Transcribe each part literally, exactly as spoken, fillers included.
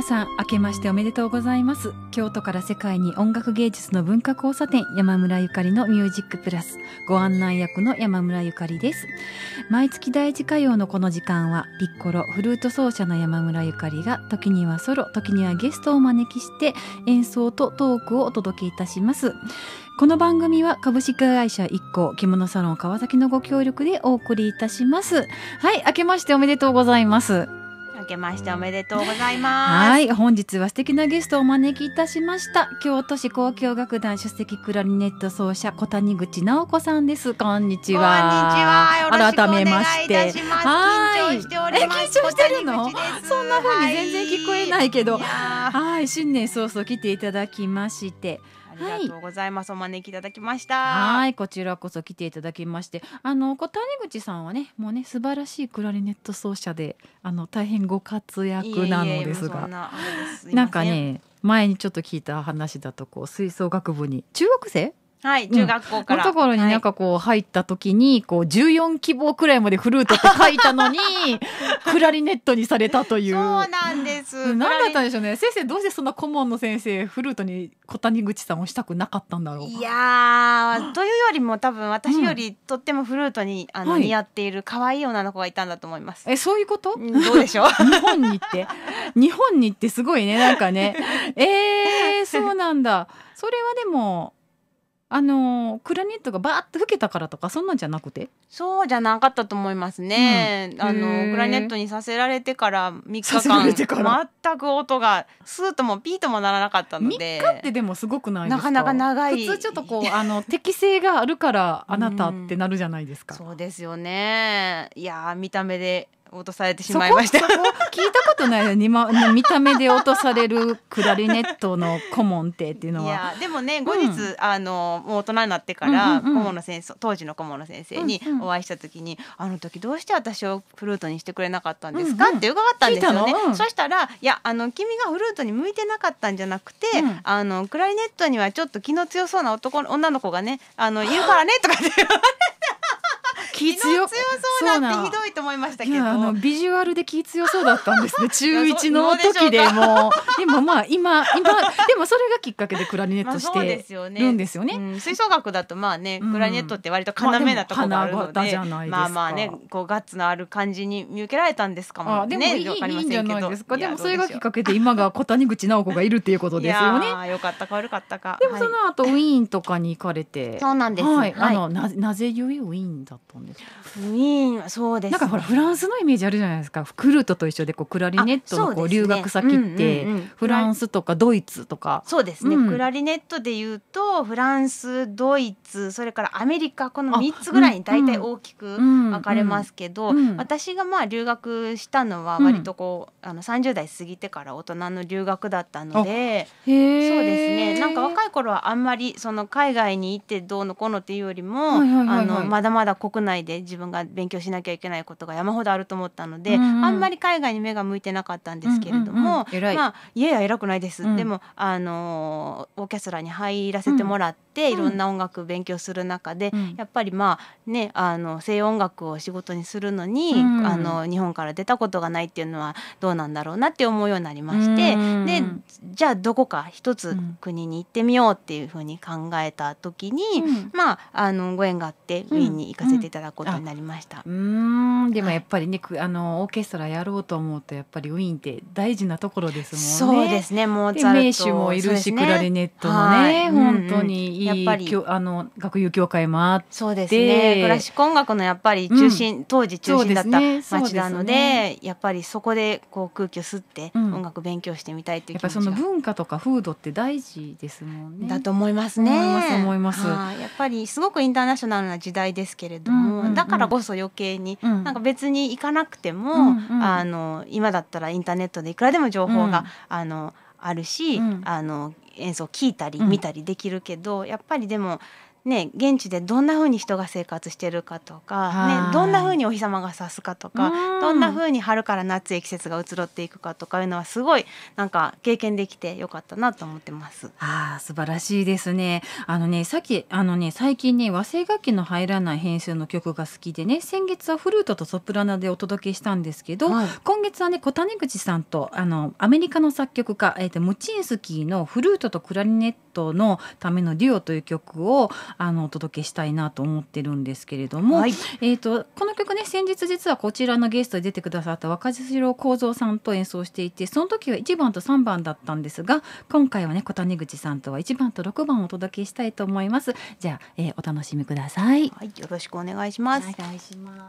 さん、明けましておめでとうございます。京都から世界に音楽芸術の文化交差点、山村ゆかりのミュージックプラス、ご案内役の山村ゆかりです。毎月第一火曜のこの時間は、ピッコロ、フルート奏者の山村ゆかりが、時にはソロ、時にはゲストをお招きして演奏とトークをお届けいたします。この番組は株式会社一行着物サロン川崎のご協力でお送りいたします。はい、明けましておめでとうございます。 明けましておめでとうございます。 はい、本日は素敵なゲストをお招きいたしました。京都市交響楽団首席クラリネット奏者小谷口直子さんです。こんにちは。 こんにちは。よろしくお願いいたします。 はい、 緊張しております。 え、緊張してるの？そんな風に全然聞こえないけど、 はい、 はい、新年早々来ていただきまして。 ありがとうございます、はい、お招きいただきました。 はい、こちらこそ来ていただきまして、あの小谷口さんはね、もうね素晴らしいクラリネット奏者で、あの大変ご活躍なのですが、いえいえ、な, なんかね、前にちょっと聞いた話だと、こう吹奏楽部に中学生はい、中学校から、 うん、のところになんかこう入った時に、こうじゅうよん希望くらいまでフルートって書いたのにクラリネットにされたという。 そうなんです。 何だったんでしょうね。先生どうしてそんな顧問の先生フルートに小谷口さんをしたくなかったんだろう。 いやというよりも多分私よりとってもフルートに、うん、あの、はい、似合っている可愛い女の子がいたんだと思います。 え、そういうこと？ どうでしょう。 日本に行って日本に行ってすごいね、なんかねえー、そうなんだ。それはでもあのクラリネットがバーッと吹けたからとかそんなんじゃなくて？ そうじゃなかったと思いますね、うん、あのクラリネットにさせられてからみっかかん全く音がスーッともピーともならなかったので。 みっかってでもすごくないですか？ なかなか長い。 普通ちょっとこうあの適性があるからあなたってなるじゃないですか。 うん、そうですよね。いや見た目で落とされてしまいました。 そこそこ聞いたことないよね。見た目で落とされるクラリネットの顧問ってっていうのは。 いやでもね、後日、うん、あのもう大人になってから、うんうんうん、顧問の先生、当時の顧問の先生にお会いした時に、うんうん、あの時どうして私をフルートにしてくれなかったんですか、うんうん、って伺ったんですよね。うん、そしたら、いやあの君がフルートに向いてなかったんじゃなくて、うん、あのクラリネットにはちょっと気の強そうな男女の子がね、あのいるからねとかって言われて。気強そうなってひどいと思いましたけど、 あのビジュアルで気強そうだったんですね。中いちの時でもでもまあ今今でもそれがきっかけでクラリネットしてるんですよね。まあ、ですよね、 うん、吹奏楽だとまあね、クラリネットって割と要なところがあるので、まあ、まあまあね、こうガッツのある感じに見受けられたんですかもね。 でもいい、いいんじゃないですか。でもそれがきっかけで今が小谷口直子がいるっていうことですよね。 いやよかったか悪かったか。 でもその後、はい、ウィーンとかに行かれて。 そうなんです、 はい、あの な, なぜゆえウィーンだったんですか？ ウィーン、そうです、ね、 なんかほらフランスのイメージあるじゃないですか。フルートと一緒でこうクラリネットのこう留学先ってフランスとかドイツとか。 そうですね、うん、クラリネットでいうとフランス、ドイツ、それからアメリカ、このみっつぐらいに大体大きく分かれますけど、うんうん、私がまあ留学したのは割とこう、うん、あのさんじゅう代過ぎてから大人の留学だったので、そうですね、なんか若い頃はあんまりその海外に行ってどうのこうのっていうよりも、はいはいはいはい、あのまだまだ国内で自分が勉強しなきゃいけないことが山ほどあると思ったので、うんうん、あんまり海外に目が向いてなかったんですけれども、うんうんうん、まあいやいや偉くないです、うん、でもあのオーケストラに入らせてもらって、うん、いろんな音楽勉強する中で、うん、やっぱりまあね、あの西洋音楽を仕事にするのに、うん、あの日本から出たことがないっていうのはどうなんだろうなって思うようになりまして、うん、でじゃあどこか一つ国に行ってみようっていうふうに考えた時に、うん、まああのご縁があってウィーンに行かせていただくことになりました。 うんうん、でもやっぱりね、はい、あのオーケストラやろうと思うとやっぱりウィーンって大事なところですもんね。 そうですね、モーツァルト、 名手もいるし、ね、クラリネットのね、はい、本当にいい、うんうん、やっぱりあの学友協会もあって、 そうですね、クラシック音楽のやっぱり中心、うん、当時中心だった街なの で, で、ね、やっぱりそこでこう空気を吸って音楽勉強してみたいという気持ちが、 やっぱりその文化とか風土って大事ですもんね。 だと思いますね。 思います思います。 はあ、やっぱりすごくインターナショナルな時代ですけれども、うんうんうん、だからこそ余計に、うん、なんか別に行かなくても、うんうん、あの今だったらインターネットでいくらでも情報が、うん、あのあるし、うん、あの演奏を聞いたり見たりできるけど、うん、やっぱりでもね、現地でどんな風に人が生活してるかとか、ね、どんな風にお日様が差すかとか、どんな風に春から夏へ季節が移ろっていくかとかいうのはすごいなんか経験できてよかったなと思ってます。 ああ、素晴らしいですね。あのね、さっきあのね最近ね和声楽器の入らない編成の曲が好きでね、先月はフルートとソプラノでお届けしたんですけど、はい、今月はね小谷口さんとあのアメリカの作曲家、えー、とムチンスキーのフルートとクラリネットのためのデュオという曲をあのお届けしたいなと思ってるんですけれども、はい、えー、とこの曲ね先日実はこちらのゲストで出てくださった若城幸三さんと演奏していて、その時はいちばんとさんばんだったんですが、今回はね小谷口さんとはいちばんとろくばんをお届けしたいと思います。じゃあ、えー、お楽しみください。 はい、よろしくお願いします。 お願いします。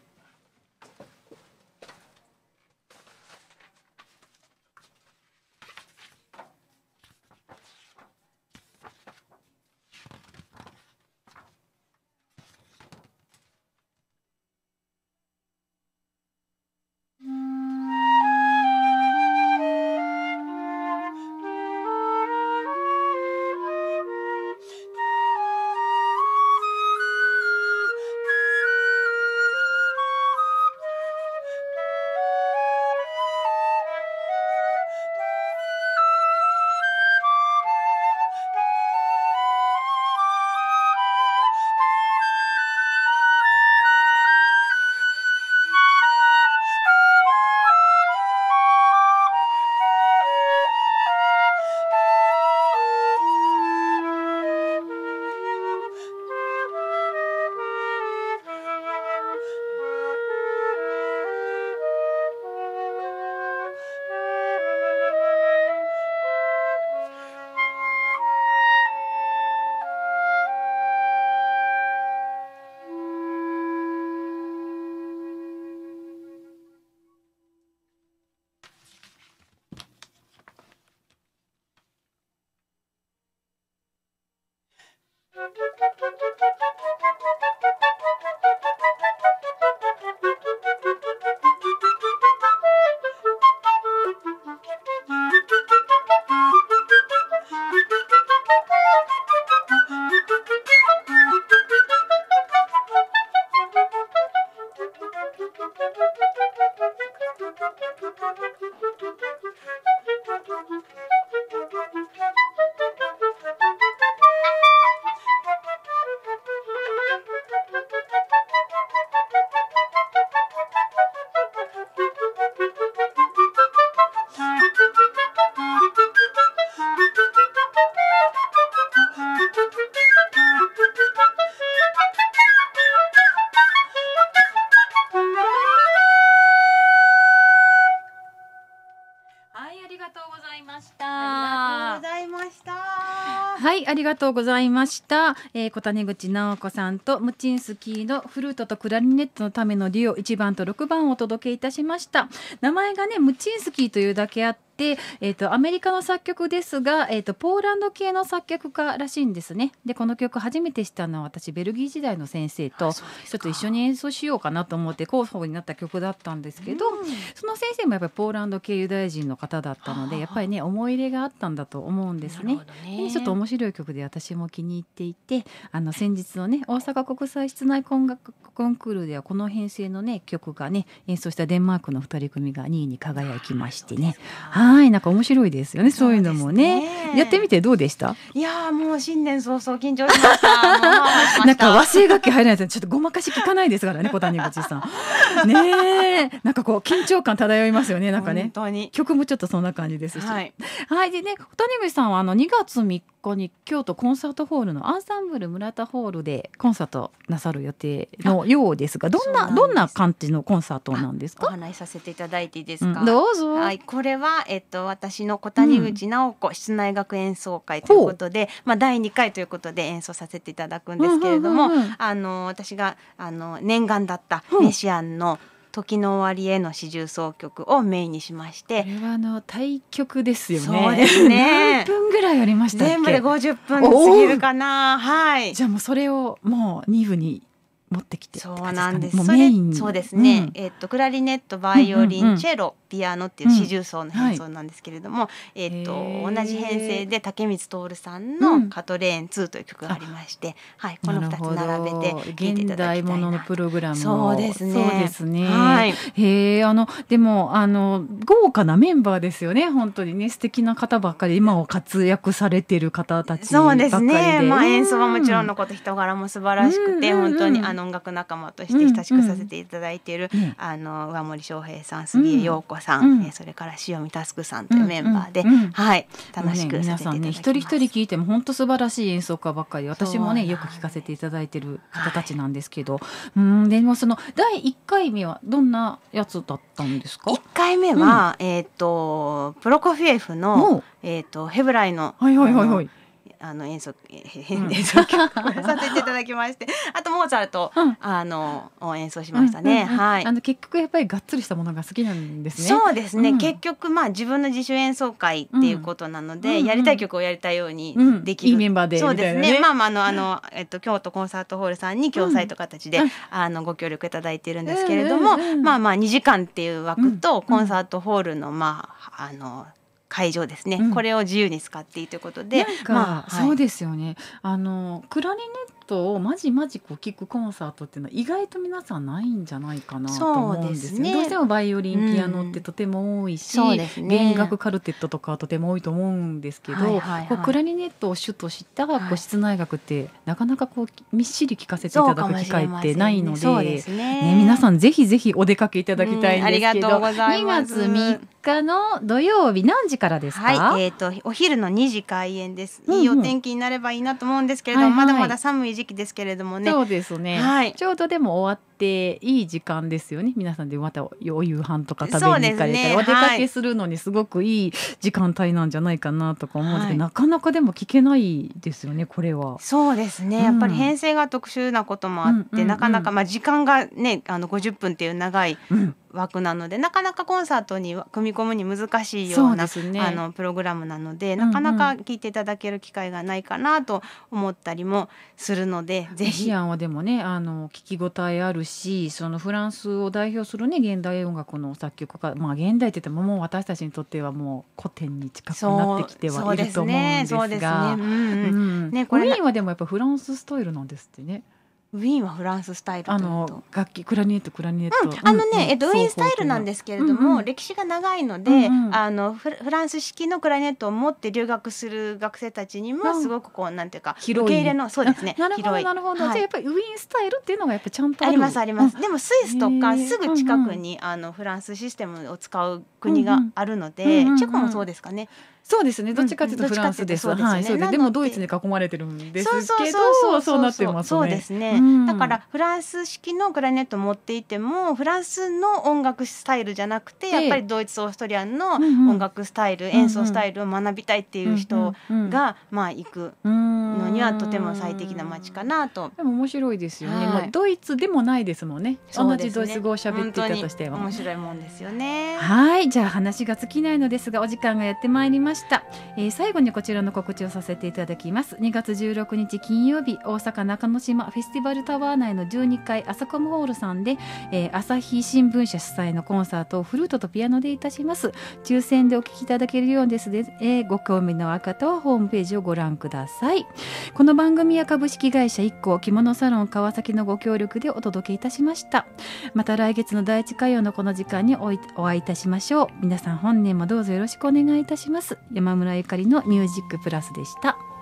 はい、ありがとうございました。えー、小谷口直子さんとムチンスキーのフルートとクラリネットのためのデュオいちばんとろくばんをお届けいたしました。名前がねムチンスキーというだけあって、えー、とアメリカの作曲ですが、えー、とポーランド系の作曲家らしいんですね。でこの曲初めて知ったのは私ベルギー時代の先生とちょっと一緒に演奏しようかなと思って候補になった曲だったんですけど、うん、その先生もやっぱりポーランド系ユダヤ人の方だったのでやっぱりね思い入れがあったんだと思うんですね。ね、ちょっと面白い曲で私も気に入っていて、あの先日のね大阪国際室内音楽コンクールではこの編成のね曲がね演奏したデンマークのふたり組がにいに輝きましてね、はい、なんか面白いですよね、そういうのも ね, ねやってみてどうでした？ いやもう新年早々緊張しましたなんか和声楽器入らないとちょっとごまかし聞かないですからね小谷口さんねえ、なんかこう緊張感漂いますよね。なんかね本当に曲もちょっとそんな感じですし、はい、はい、でね小谷口さんはあのにがつみっかに京都コンサートホールのアンサンブル村田ホールでコンサートなさる予定のようですが、どんなどんな感じのコンサートなんですか？ お話しさせていただいていいですか？ うん、どうぞ。 はい、これは、えっと、私の小谷口直子室内楽演奏会ということで、うん、まあ、だいにかいということで演奏させていただくんですけれども、うんうんうんうん、あの私があの念願だったメシアンの時の終わりへの四重奏曲をメインにしまして、 これはあの対曲ですよね。 そうですね。 何分ぐらいありましたっけ？ 全部でごじゅっぷん過ぎるかな。はい。 じゃあもうそれをもうに部に持ってきて、 そうなんです。 もうメインそれそうですね、うん、えー、っとクラリネットバイオリン、うんうんうん、チェロピアノっていう四重奏の演奏なんですけれども、うんはい、えー、と同じ編成で竹光徹さんの「カトレーンツー」という曲がありまして、うんはい、このふたつ並べて聴いていただきたいな。 現代もののプログラムをそうですね。 そうですね、 はい、 へえ、あのでもあの豪華なメンバーですよね。本当にね、素敵な方ばっかり、今を活躍されてる方たちばっかりで。 そうですね、まあ、演奏はもちろんのこと人柄も素晴らしくて、うんうんうん、本当にあの音楽仲間として親しくさせていただいている、うんうん、あの上森翔平さん、杉江陽子さん、うん、それから塩見佑さんというメンバーで、うんうんうん、はい、楽しくさせていただきます。 皆さんね、一人一人聞いても本当素晴らしい演奏家ばっかり、私もねよく聞かせていただいてる方たちなんですけど、はい、うんでもそのだいいっかいめはどんなやつだったんですか？ いっかいめは、うん、えっ、ー、とプロコフィエフの、えー、とヘブライの、 はいはいはいはい、 あの演奏、演奏曲をさせていただきまして、あとモーツァルト、うん、あの演奏しましたね、うんうんうん、はい、 あの結局やっぱりがっつりしたものが好きなんですね。 そうですね、うん、結局まあ自分の自主演奏会っていうことなので、うん、やりたい曲をやりたいようにできる、 うん、いいメンバーでそうですね、 ね、 まあまああのあの、えっと、京都コンサートホールさんに共催という形で、うん、あのご協力いただいているんですけれども、うんうんうん、まあまあにじかんっていう枠とコンサートホールのまああの会場ですね、うん、これを自由に使っていいということで、 なんか、まあはい、そうですよね、あのクラリネットをまじまじこう聴くコンサートっていうのは意外と皆さんないんじゃないかなと思うんですよ。そうですね、どうしてもバイオリン、ピアノってとても多いし、うんね、弦楽カルテットとかはとても多いと思うんですけど、はいはいはい、こうクラリネットを主としたこう室内楽って、はい、なかなかこうみっしり聴かせていただく機会ってないの で, そうですね、 ね、皆さんぜひぜひお出かけいただきたいんですけど、うん、ありがとうございます。 にがつみっかの土曜日何時からですか？ はい、えー、とお昼のにじ開演です、うんうん、いいお天気になればいいなと思うんですけれども、はいはい、まだまだ寒い時期ですけれどもね。 そうですね、はい、ちょうどでも終わっていい時間ですよね。皆さんでまたお夕飯とか食べに行かれたり、ね、お出かけするのにすごくいい時間帯なんじゃないかなとか思うんですけど、はい、なかなかでも聞けないですよね、これは。 そうですね、うん、やっぱり編成が特殊なこともあって、うんうんうん、なかなか、まあ、時間がねあのごじゅっぷんっていう長い、うん枠なので、なかなかコンサートに組み込むに難しいようなう、ね、あのプログラムなので、なかなか聴いていただける機会がないかなと思ったりもするので、ぜひ。 シアンはでもね、あの聞き応えあるし、そのフランスを代表するね現代音楽の作曲家、まあ現代って言ってももう私たちにとってはもう古典に近くなってきてはいると思うんですが、そうですね、そうですね、うんうんね、これウィーンはでもやっぱフランススタイルなんですってね。 ウィーンはフランススタイルというと、あの楽器クラリネットクラリネット、 うん、あのね、うんうん、えっと、ウィーンスタイルなんですけれども、うんうん、歴史が長いので、うんうん、あのフランス式のクラリネットを持って留学する学生たちにもすごくこう、うん、なんていうか受け入れの、そうですね、 なるほどなるほど、はい、じゃあやっぱりウィーンスタイルっていうのがやっぱちゃんとある、 ありますあります、うん、でもスイスとかすぐ近くに、うんうん、あのフランスシステムを使う国があるので、うんうん、チェコもそうですかね。 そうですね、どっちかというとフランスです、うん、はい、そうで、でもドイツに囲まれてるんですけど、 そうそうそうそうなってますね。 そうですね、うん、だからフランス式のクラリネットを持っていてもフランスの音楽スタイルじゃなくて、やっぱりドイツオーストリアンの音楽スタイル、うんうん、演奏スタイルを学びたいっていう人が、まあ行くのにはとても最適な街かなと。 でも面白いですよね、はい、まあ、ドイツでもないですもんね、同じドイツ語を喋っていたとしても面白いもんですよね。 はい、じゃあ話が尽きないのですがお時間がやってまいりました、えー最後にこちらの告知をさせていただきます。にがつじゅうろくにち金曜日、大阪中之島フェスティバルタワー内のじゅうにかいアサコムホールさんで、えー、朝日新聞社主催のコンサートをフルートとピアノでいたします。抽選でお聞きいただけるようですので、えー、ご興味のある方はホームページをご覧ください。この番組や株式会社いっこ着物サロン川崎のご協力でお届けいたしました。また来月のだいいち火曜のこの時間に お, いお会いいたしましょう。皆さん本年もどうぞよろしくお願いいたします。山村ゆかりのミュージックプラスでした。